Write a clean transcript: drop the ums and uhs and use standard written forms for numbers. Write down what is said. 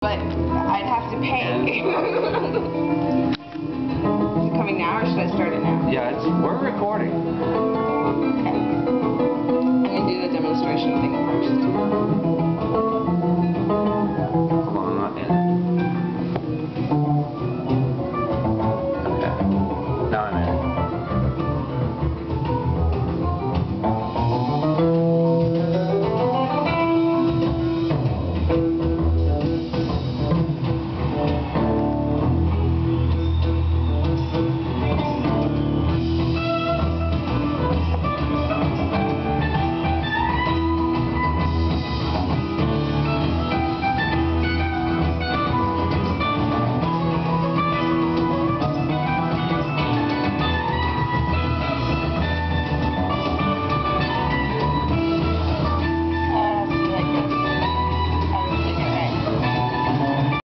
But I'd have to pay. Is it coming now, or should I start it now? Yeah, we're recording. Okay. I'm going to do the demonstration thing first.